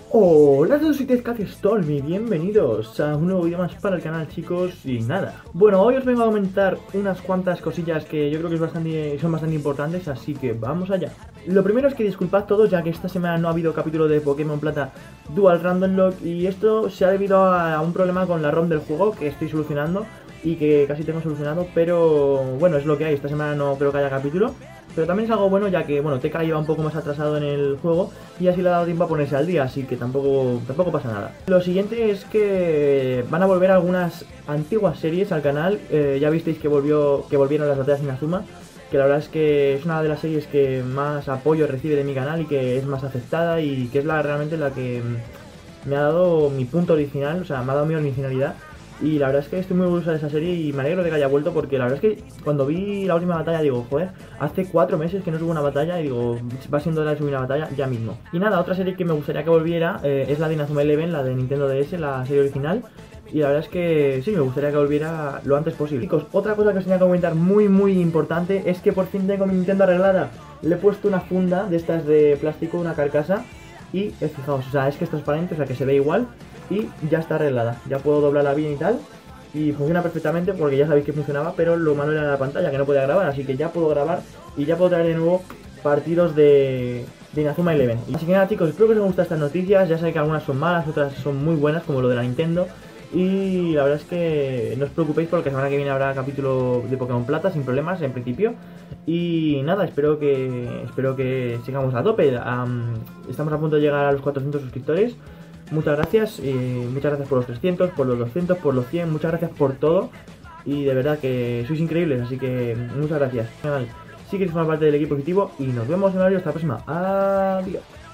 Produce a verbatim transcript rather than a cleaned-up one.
Hola a todos, soy TezCatStorm y bienvenidos a un nuevo vídeo más para el canal, chicos. Y nada, bueno, hoy os vengo a comentar unas cuantas cosillas que yo creo que es bastante, son bastante importantes, así que vamos allá. Lo primero es que disculpad todos, ya que esta semana no ha habido capítulo de Pokémon Plata Dual Random Lock, y esto se ha debido a un problema con la ROM del juego que estoy solucionando y que casi tengo solucionado, pero bueno, es lo que hay. Esta semana no creo que haya capítulo, pero también es algo bueno, ya que, bueno, T K lleva un poco más atrasado en el juego y así le ha dado tiempo a ponerse al día, así que tampoco, tampoco pasa nada. Lo siguiente es que van a volver algunas antiguas series al canal. Eh, ya visteis que volvió que volvieron las batallas Inazuma, que la verdad es que es una de las series que más apoyo recibe de mi canal y que es más aceptada y que es la realmente la que me ha dado mi punto original, o sea, me ha dado mi originalidad. Y la verdad es que estoy muy orgulloso de esa serie y me alegro de que haya vuelto, porque la verdad es que cuando vi la última batalla digo, joder, hace cuatro meses que no subo una batalla y digo, va siendo hora de subir una batalla ya mismo. Y nada, otra serie que me gustaría que volviera eh, es la de Inazuma Eleven, la de Nintendo D S, la serie original. Y la verdad es que sí, me gustaría que volviera lo antes posible. Chicos, otra cosa que os tenía que comentar muy muy importante es que por fin tengo mi Nintendo arreglada. Le he puesto una funda de estas de plástico, una carcasa. Y eh, fijaos, o sea, es que es transparente, o sea que se ve igual. Y ya está arreglada, ya puedo doblarla bien y tal. Y funciona perfectamente porque ya sabéis que funcionaba, pero lo malo era la pantalla, que no podía grabar. Así que ya puedo grabar y ya puedo traer de nuevo partidos de, de Inazuma Eleven. Así que nada, chicos, espero que os gustan estas noticias. Ya sabéis que algunas son malas, otras son muy buenas, como lo de la Nintendo. Y la verdad es que no os preocupéis, porque la semana que viene habrá capítulo de Pokémon Plata sin problemas en principio. Y nada, espero que espero que sigamos a tope. Um, estamos a punto de llegar a los cuatrocientos suscriptores. Muchas gracias, y muchas gracias por los trescientos, por los doscientos, por los cien, muchas gracias por todo. Y de verdad que sois increíbles, así que muchas gracias. Sí que formar parte del equipo positivo y nos vemos en el vídeo. Hasta la próxima. Adiós.